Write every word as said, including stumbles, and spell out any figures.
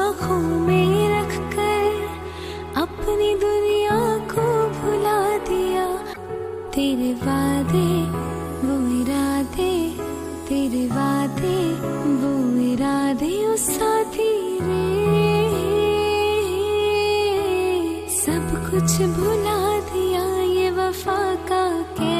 आँखों में रख कर अपनी दुनिया को भुला दिया। तेरे वादे वो इरादे, तेरे वादे वो इरादे ओ साथी रे। सब कुछ भुला दिया ये वफा का क्या